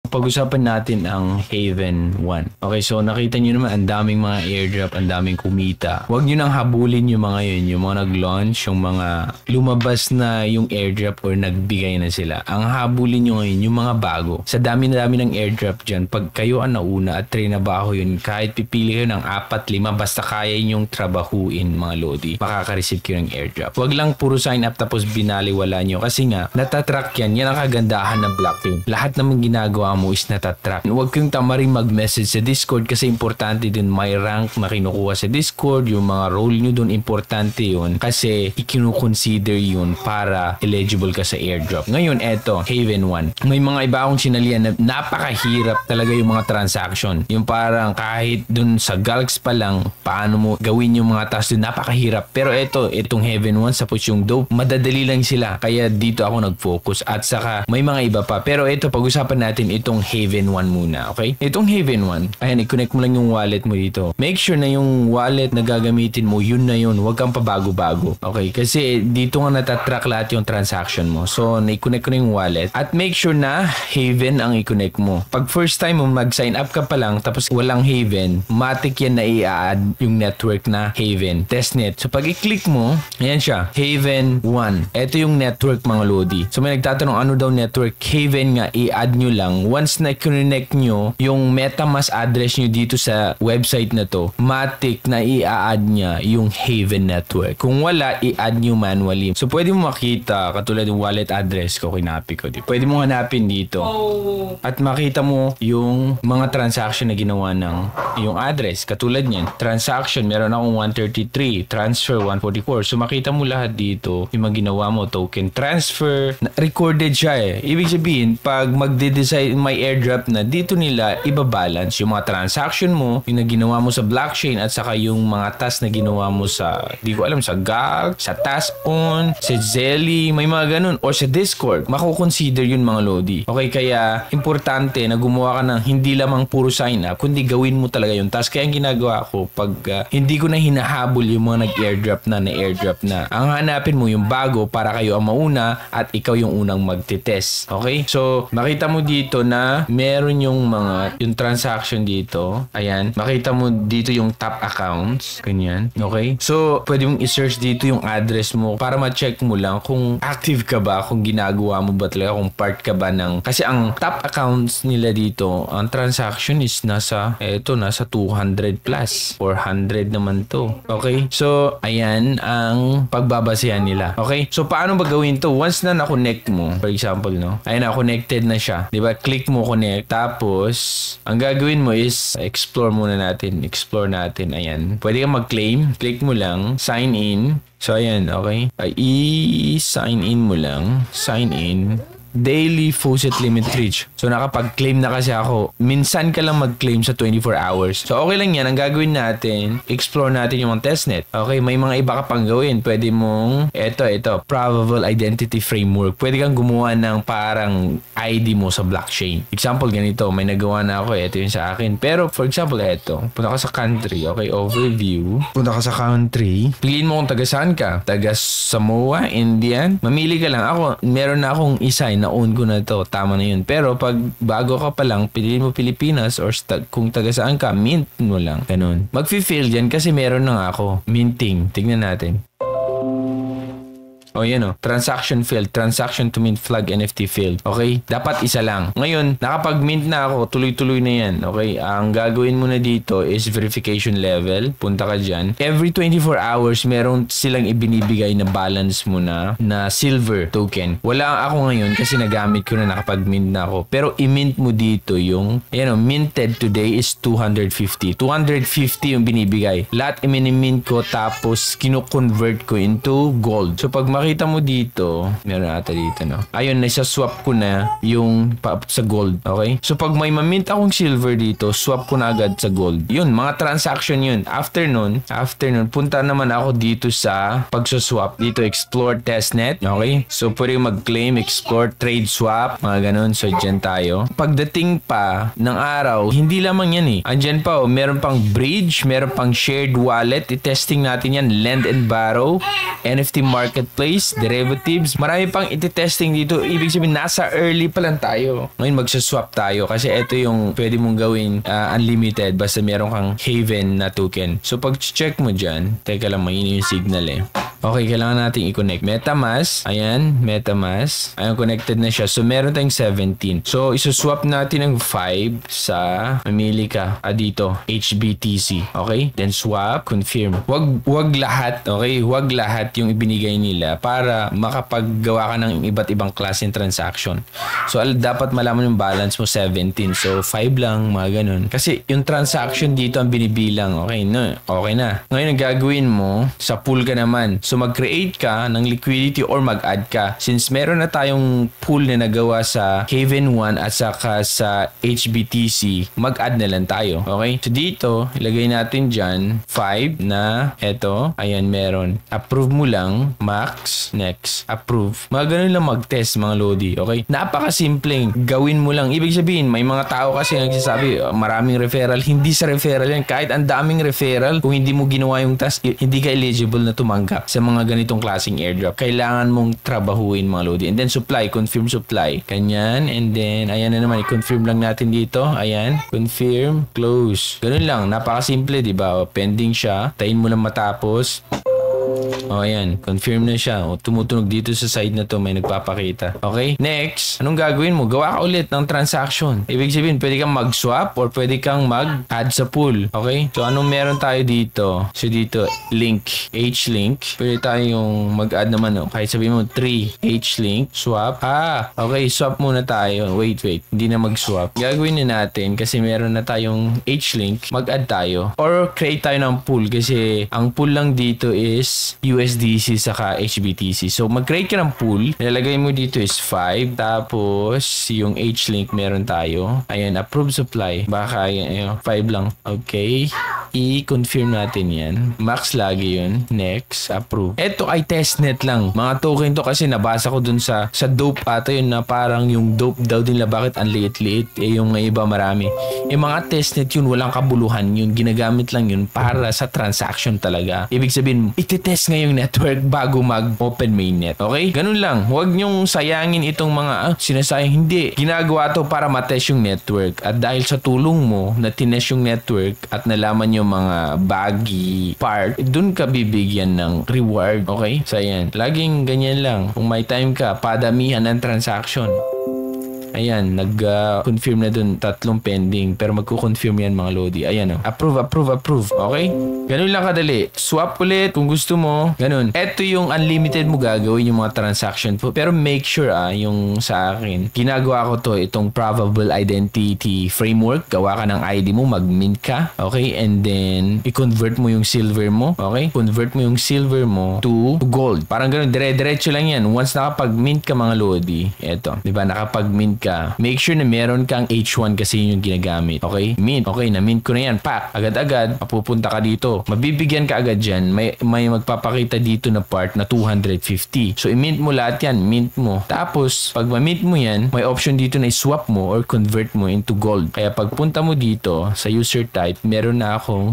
pag-usapan natin ang Haven 1. Okay, so nakita nyo naman ang daming mga airdrop, ang daming kumita. Huwag nyo nang habulin yung mga yun, yung mga nag-launch, yung mga lumabas na yung airdrop or nagbigay na sila. Ang habulin nyo ngayon, yung mga bago. Sa dami-dami ng airdrop dyan, pag kayo ang nauna at trinabaho yun, kahit pipili kayo ng 4-5, basta kaya yung trabahuin mga lodi, makaka-receive kayo ng airdrop. Huwag lang puro sign up tapos binaliwala nyo kasi nga, natatrack yan. Yan ang kagandahan ng blockchain. Lahat naman ginagawa mo is natatrack. Huwag kayong tamarin mag-message sa Discord kasi importante din may rank na kinukuha sa Discord. Yung mga role nyo dun, importante yun kasi ikinukonsider yun para eligible ka sa airdrop. Ngayon, eto, Haven 1. May mga iba akong sinalian na napakahirap talaga yung mga transaction. Yung parang kahit dun sa Galx pa lang, paano mo gawin yung mga tasks dun, napakahirap. Pero itong Haven 1, sapos yung dope, madadali lang sila. Kaya dito ako nag-focus. At saka, may mga iba pa. Pero ito, pag-usapan natin itong Haven 1 muna, okay? Itong Haven 1, ayan, i-connect mo lang yung wallet mo dito. Make sure na yung wallet na gagamitin mo, yun na yun. Huwag kang pabago-bago. Okay? Kasi dito nga natatrack lahat yung transaction mo. So, na-connect ko na yung wallet. At make sure na Haven ang i-connect mo. Pag first time mo mag-sign up ka pa lang, tapos walang Haven, matik yan na i-add yung network na Haven. Testnet. So, pag i-click mo, ayan siya. Haven 1. Ito yung network mga lodi. So, may nagtatanong ano daw network. Haven nga, i-add nyo lang. Once na connect nyo yung MetaMask address nyo dito sa website na to, matik na i-add niya yung Haven network. Kung wala, i-add nyo manually. So, pwede mo makita, katulad yung wallet address ko, kinapi ko. Pwede mo hanapin dito. At makita mo yung mga transaction na ginawa ng yung address. Katulad niyan, transaction, meron akong 133, transfer 144. So, makita mo lahat dito, yung mga ginawa mo, token transfer, recorded siya eh. Ibig sabihin, pag magde-decide may airdrop na, dito nila ibabalance yung mga transaction mo, yung na ginawa mo sa blockchain at saka yung mga task na ginawa mo sa, di ko alam, sa Galx, sa TaskOn, sa Zelly, may mga ganun, or sa Discord. Mako-consider yun mga lodi. Okay, kaya importante na gumawa ka ng hindi lamang puro sign up, kundi gawin mo talaga yung task. Kaya ang ginagawa ko, pag hindi ko na hinahabol yung mga nag-airdrop na, ang hanapin mo yung bago para kayo ang mauna at ikaw yung unang magtitest. Okay? So, makita mo dito na meron yung transaction dito. Ayan. Makita mo dito yung top accounts. Ganyan. Okay? So, pwede mong i-search dito yung address mo para ma-check mo lang kung active ka ba, kung ginagawa mo ba talaga, kung part ka ba ng... Kasi ang top accounts nila dito, ang transaction is nasa 200 plus. 400 naman to. Okay? So, ayan ang pagbabasehan nila. Okay? So, paano ba gawin to? Once na na-connect mo, for example, no? Ayan na, connected na siya. Diba? Click mo connect. Tapos, ang gagawin mo is explore muna natin. Explore natin. Ayan. Pwede kang mag-claim. Click mo lang. Sign in. So, ayan. Okay? I-sign in mo lang. Sign in. Daily faucet limit reach. So, nakapag-claim na kasi ako. Minsan ka lang mag-claim sa 24 hours. So, okay lang yan. Ang gagawin natin, explore natin yung testnet. Okay, may mga iba ka pang gawin. Pwede mong, ito, Probable Identity Framework. Pwede kang gumawa ng parang ID mo sa blockchain. Example, ganito. May nagawa na ako. Ito yung sa akin. Pero, for example, ito. Punta ka sa country. Okay, overview. Punta ka sa country. Piliin mo kung taga saan ka. Taga Samoa, Indian. Mamili ka lang. Ako, meron na akong isa na-own ko na to, tama na yun. Pero pag bago ka pa lang, piliin mo Pilipinas or kung taga saan ka, mint mo lang. Ganun. Mag-fail dyan kasi meron na nga ako. Minting. Tignan natin. O yan o, transaction failed, transaction to mint flag NFT failed. Okay? Dapat isa lang. Ngayon, nakapag-mint na ako, tuloy-tuloy na yan. Okay? Ang gagawin mo na dito is verification level. Punta ka dyan. Every 24 hours, meron silang ibinibigay na balance mo na silver token. Wala ako ngayon kasi nagamit ko na, nakapag-mint na ako. Pero i-mint mo dito yung, yan o, minted today is 250. 250 yung binibigay. Lahat i-mint ko tapos kino-convert ko into gold. So pag makita mo dito, meron ata dito, no? Ayun, nasa-swap ko na yung sa gold. Okay? So, pag may mamint akong silver dito, swap ko na agad sa gold. Yun, mga transaction yun. After nun, punta naman ako dito sa pagsuswap. Dito, explore testnet. Okay? So, pwede mag-claim, explore, trade swap, mga ganun. So, dyan tayo. Pagdating pa ng araw, hindi lamang yan eh. Andyan pa, meron pang bridge, meron pang shared wallet. I-testing natin yan. Lend and borrow, NFT marketplace, price, derivatives, marami pang iti-testing dito. Ibig sabihin, nasa early pa lang tayo. Ngayon, magsaswap tayo kasi ito yung pwede mong gawin unlimited basta meron kang Haven na token. So, pag check mo dyan, teka lang, may yung signal eh. Okay, kailangan natin i-connect. MetaMask. Ayan, MetaMask. Ayan, connected na siya. So, meron tayong 17. So, isuswap natin ng 5 sa, mamili ka, dito, HBTC. Okay? Then, swap, confirm. Wag lahat, okay? Wag lahat yung ibinigay nila para makapaggawa ka ng iba't ibang klase ng transaction. So, dapat malaman yung balance mo 17. So, 5 lang, mga ganun. Kasi, yung transaction dito ang binibilang. Okay, no? Okay na. Ngayon, ang gagawin mo, sa pool ka naman. So, mag-create ka ng liquidity or mag-add ka. Since meron na tayong pool na nagawa sa Haven 1 at saka sa HBTC, mag-add na lang tayo. Okay? So, dito, ilagay natin dyan 5 na eto. Ayan, meron. Approve mo lang. Max. Next. Approve. Mga ganun lang mag-test, mga Lodi. Okay? Napakasimpleng. Gawin mo lang. Ibig sabihin, may mga tao kasi nagsasabi, maraming referral. Hindi sa referral yan. Kahit ang daming referral, kung hindi mo ginawa yung task, hindi ka eligible na tumanggap sa mga ganitong klaseng airdrop. Kailangan mong trabahuin, mga Lodi. And then supply, confirm supply. Kanyan. And then, ayan na naman. I-confirm lang natin dito. Ayan. Confirm. Close. Ganun lang. Napakasimple, di ba? Pending siya. Tayin mo lang matapos. O, ayan. Confirm na siya. O, tumutunog dito sa side na to. May nagpapakita. Okay? Next, anong gagawin mo? Gawa ka ulit ng transaction. Ibig sabihin, pwede kang mag-swap or pwede kang mag-add sa pool. Okay? So, anong meron tayo dito? So, dito, link. H-link. Pwede tayong mag-add naman. O. Kahit sabihin mo, 3. H-link. Swap. Okay. Swap muna tayo. Wait. Hindi na mag-swap. Gagawin na natin kasi meron na tayong H-link. Mag-add tayo. Or create tayo ng pool kasi ang pool lang dito is USDC saka HBTC. So, mag-create ka ng pool. Nilalagay mo dito is 5. Tapos, yung H-link meron tayo. Ayan, approve supply. Baka, ayan, 5 lang. Okay. I-confirm natin yan. Max lagi yun. Next, approve. Ito ay testnet lang. Mga token to kasi nabasa ko dun sa dope ata yun na parang yung dope daw din nila. Bakit ang liit-liit? Yung iba marami. Yung mga testnet yun, walang kabuluhan yun. Ginagamit lang yun para sa transaction talaga. Ibig sabihin, test ngayong network bago mag-open mainnet. Okay? Ganun lang. Huwag nyong sayangin itong mga sinasayang. Hindi. Ginagawa to para matest yung network. At dahil sa tulong mo na tinest yung network at nalaman yung mga baggy part, dun ka bibigyan ng reward. Okay? So, ayan. Laging ganyan lang. Kung may time ka, padamihan ng transaction. Ayan, nag-confirm na dun 3 pending. Pero magko-confirm yan, mga Lodi. Ayan, approve. Okay? Ganun lang kadali. Swap ulit kung gusto mo. Ganun. Ito yung unlimited mo gagawin yung mga transaction po. Pero make sure yung sa akin, ginagawa ko to, itong Provable Identity Framework. Gawa ka ng ID mo, mag-mint ka. Okay? And then, i-convert mo yung silver mo. Okay? Convert mo yung silver mo to gold. Parang ganun. Dire-diretso lang yan. Once nakapag-mint ka, mga Lodi, eto. Diba? Nakapag-mint ka, make sure na meron kang H1 kasi yun yung ginagamit. Okay? Mint. Okay, na-mint ko na yan. Pak! Agad-agad, mapupunta ka dito. Mabibigyan ka agad dyan. May magpapakita dito na part na 250. So, i-mint mo lahat yan. Mint mo. Tapos, pag ma-mint mo yan, may option dito na i-swap mo or convert mo into gold. Kaya pagpunta mo dito sa user type, meron na akong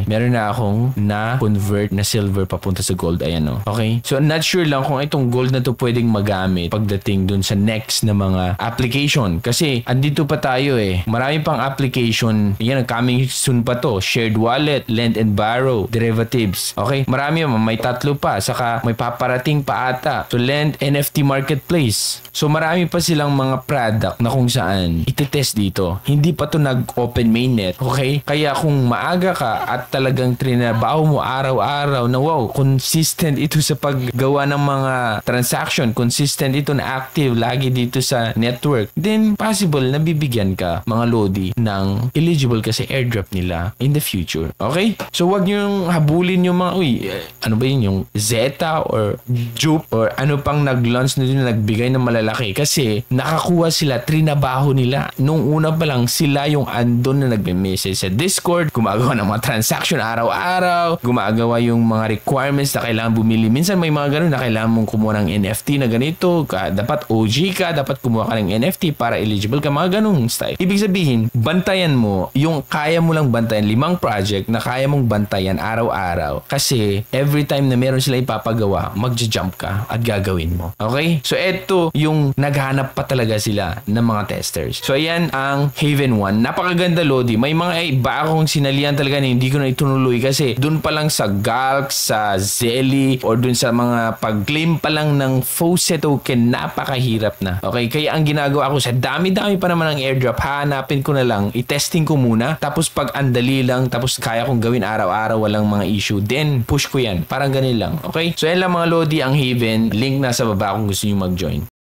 na-convert na silver papunta sa gold. Ayan o. Okay? So, not sure lang kung itong gold na to pwedeng magamit pagdating dun sa next na mga application. Kasi andito pa tayo Marami pang application. Yan, coming soon pa to. Shared wallet, lend and borrow, derivatives. Okay? Marami may 3 pa. Saka may paparating pa ata. So, lend NFT marketplace. So, marami pa silang mga product na kung saan iti-test dito. Hindi pa to nag-open mainnet. Okay? Kaya kung maaga ka at talagang trinabaho mo araw-araw na consistent ito sa paggawa ng mga transaction, consistent ito na active lagi dito sa network, then possible na bibigyan ka, mga Lodi, ng eligible ka sa airdrop nila in the future. Okay? So, wag nyo habulin yung mga, ano ba yun, yung Zeta or Jupe or ano pang nag-launch na din, nagbigay ng malalaki kasi nakakuha sila, trinabaho nila. Nung una pa lang, sila yung andon na nagme-message sa Discord, gumagawa ng mga transaction araw-araw, gumagawa yung mga requirements na kailangan bumili. Minsan may mga ganun na kailangan mong kumuha ng NFT na ganito, dapat OG ka, dapat kumuha ka ng NFT para eligible ka, mga ganung style. Ibig sabihin, bantayan mo yung kaya mo lang bantayan, 5 project na kaya mong bantayan araw-araw. Kasi every time na meron sila ipapagawa, magja-jump ka at gagawin mo. Okay? So eto yung naghanap pa talaga sila ng mga testers. So ayan ang Haven 1. Napakaganda, Lodi. May mga iba akong sinalihan talaga na hindi ko na itunuloy kasi dun pa lang sa Galk, sa Zelly, or dun sa mga pag-claim pa lang ng FOSE token, napakahirap na. Okay? Kaya ang ginagawa ko, sa dami-dami pa naman ng airdrop, hanapin ko na lang, i-testing ko muna, tapos pag andali lang, tapos kaya kong gawin araw-araw, walang mga issue, then push ko yan. Parang ganun lang. Okay? So yan lang mga Lodi, ang Haven. Link nasa baba kung gusto nyo mag-join.